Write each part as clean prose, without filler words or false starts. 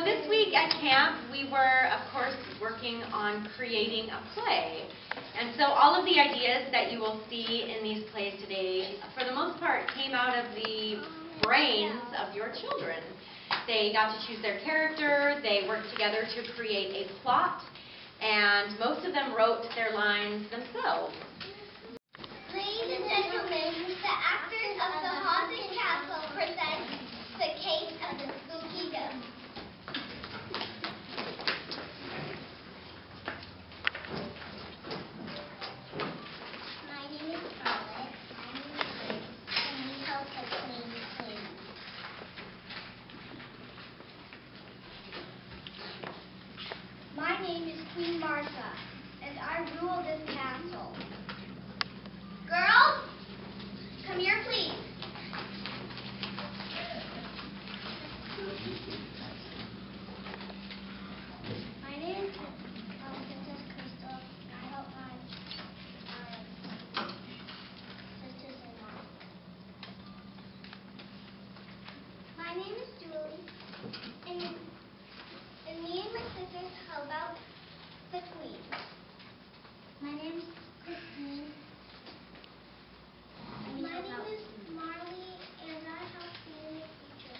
this week at camp, we were, of course, working on creating a play. And so all of the ideas that you will see in these plays today, for the most part, came out of the brains of your children. They got to choose their character, they worked together to create a plot, and most of them wrote their lines themselves. Ladies and gentlemen, the actors of the Haunted Castle present The Case of the Spooky Ghost. My name is Scarlett. I'm in Grace, and we help the Queen clean. My name is Queen Martha, and I rule this castle. Girls, come here, please. My name is Princess Crystal, and I help my sisters-in-law. My name is Julie, and me and my sisters help out the Queen. My name is Christine. My name is Marley, and I help you in the future.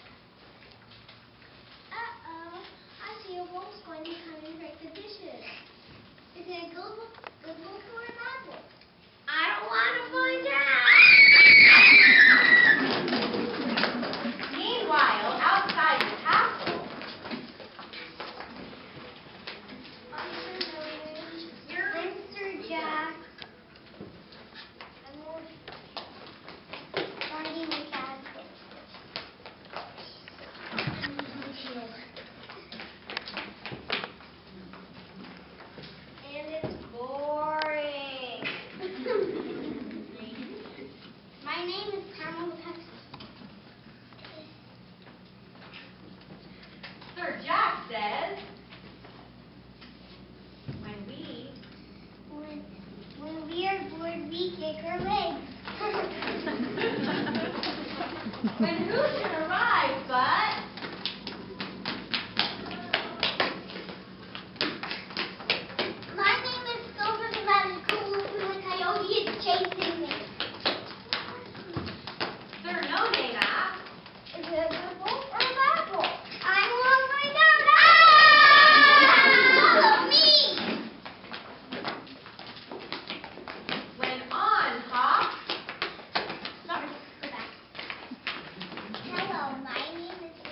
Uh-oh, I see a wolf's going to come and break the dishes. Is it a good wolf or a bad wolf? I don't want to find out! Meanwhile, outside the castle, I'm Sir Miller. I'm Sir Jack. Guarding the castle. And it's boring. My name is Carmel Texas. Sir Jack says, When we are bored, we kick our legs. when who should arrive but... My name is Silver the Radical, and a coyote is chasing me. Sir No Name asks, Is it a good wolf or a bad wolf? I want to find out. Follow me. when on hop... Sorry, go back. Hello, my name is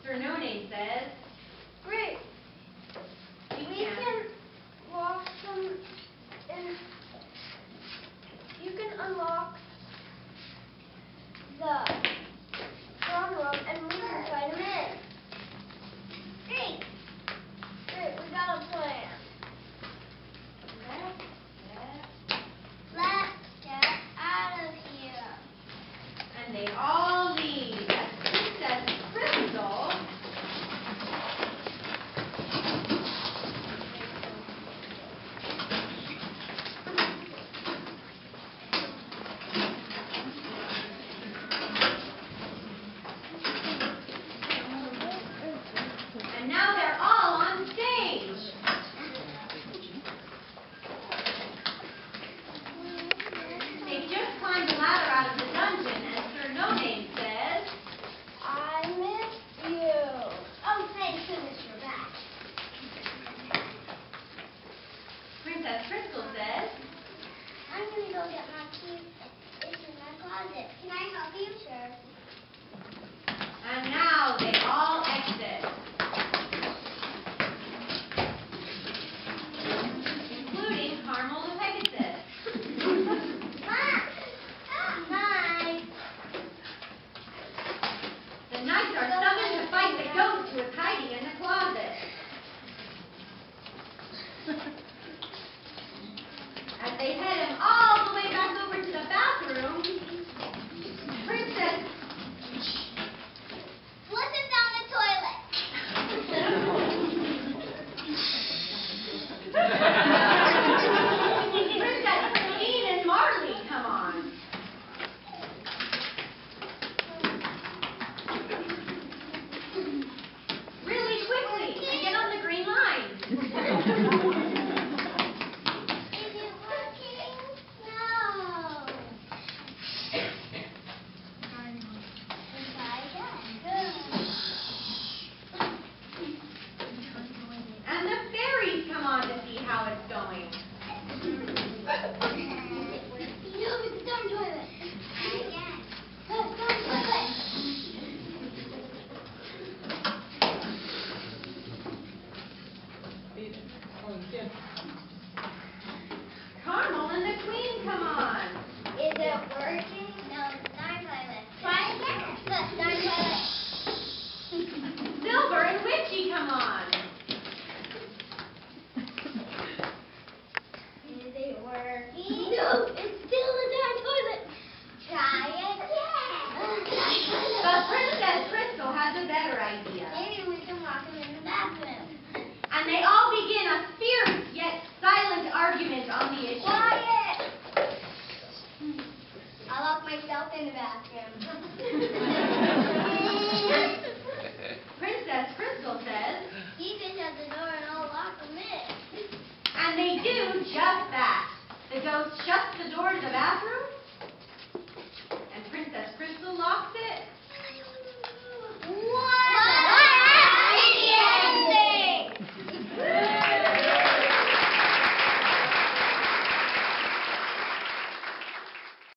Sir No Name says, Great. we We can lock them in. You can unlock the throne room and we can find them in. Great. Great, we got a plan. Let's get out of here. And they all leave as Princess Crystal and now they're all on stage. They just climbed the ladder out of the dungeon and Sir No Name says, I missed you. Oh, thank goodness you're back. Princess Crystal says, I'm going to go get my keys. It's in my closet. Can I help you? Sure. and now they all exit, including Carmel the Pegasus. Night. The knights are summoned to fight the ghost who is hiding in the closet. As they head him all the way back over to the bathroom, Princess Flush it down the toilet. Princess Jean and Marley come on. Really quickly, and get on the green line. Is it working? No. Try again. Good. And the fairies come on to see how it's going. No, it's a dumb toilet. Try again. Dumb toilet. Carmel and the Queen come on. Is it working? No, it's a darn toilet. Try again. Look, darn toilet. Silver and Witchy come on. Is it working? No, it's still a darn toilet. Try again. But Princess Crystal has a better idea. Maybe we can lock him in the bathroom. And they all begin a fierce yet silent argument on the issue. Quiet! I locked myself in the bathroom. Princess Crystal says, You can shut the door and I'll lock him in. and they do just that. The ghost shuts the door to the bathroom, and Princess Crystal locks it,